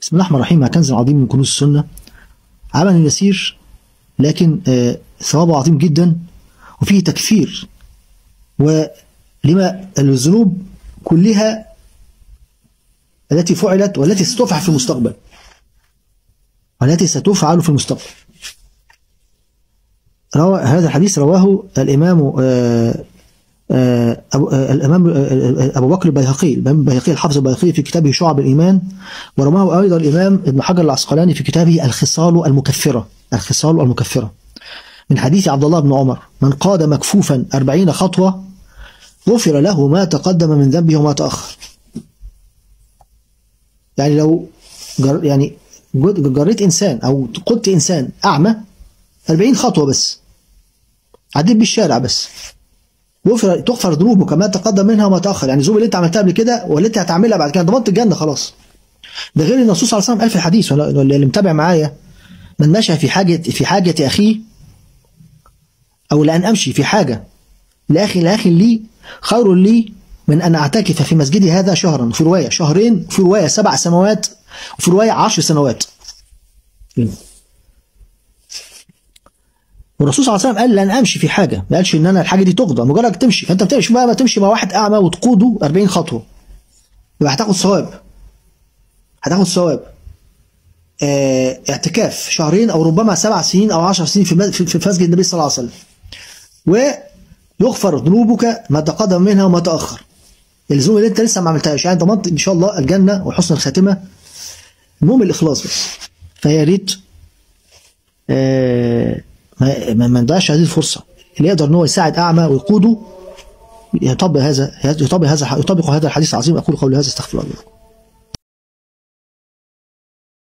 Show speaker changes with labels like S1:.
S1: بسم الله الرحمن الرحيم. مع كنز عظيم من كنوز السنة، عمل يسير لكن ثوابه عظيم جدا وفيه تكفير، ولما الذنوب كلها التي فعلت والتي ستفعل في المستقبل هذا الحديث رواه الإمام أبو بكر البيهقي، الحافظ البيهقي في كتابه شعب الإيمان، ورواه أيضا الإمام ابن حجر العسقلاني في كتابه الخصال المكفرة من حديث عبد الله بن عمر: من قاد مكفوفا 40 خطوة غفر له ما تقدم من ذنبه وما تأخر. يعني لو جريت إنسان أو قدت إنسان أعمى 40 خطوة بس، عديت بالشارع بس، تغفر ذنوبك ما تقدم منها وما تأخر. يعني الذنوب اللي انت عملتها قبل كده واللي انت هتعملها بعد كده ضمنت الجنة خلاص. ده غير الرسول صلى الله عليه وسلم قال في الحديث، اللي متابع معايا: من مشى في حاجة أخيه، أو لأن أمشي في حاجة لأخي لي خير لي من أن أعتكف في مسجدي هذا شهرا، في رواية شهرين، في رواية 7 سنوات، وفي رواية 10 سنوات. والرسول صلى الله عليه وسلم قال: لن امشي في حاجه، ما قالش ان انا الحاجه دي تقضى، مجرد تمشي. فانت بتمشي بقى، ما تمشي مع واحد اعمى وتقوده 40 خطوه، يبقى هتاخد ثواب. اعتكاف شهرين او ربما 7 سنين او 10 سنين في مسجد النبي صلى الله عليه وسلم، ويغفر ذنوبك ما تقدم منها وما تاخر. الذنوب اللي انت لسه ما عملتهاش، يعني ضمنت ان شاء الله الجنه وحسن الخاتمه. المهم الاخلاص بس. فيا ريت ما نضيعش هذه الفرصة. اللي يقدر ان هو يساعد اعمى ويقوده يطبق هذا الحديث العظيم. اقول قولي هذا، استغفر الله.